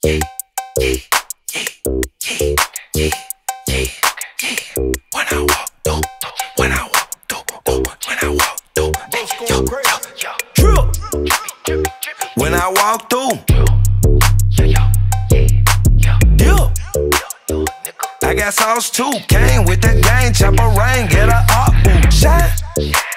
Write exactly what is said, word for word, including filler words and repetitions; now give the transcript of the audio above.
When I walk through, when I walk through, when I walk through, yo, yo, trip. When I walk through, yeah. I got sauce too. Came with that gang, chopper rain, get a up, shine.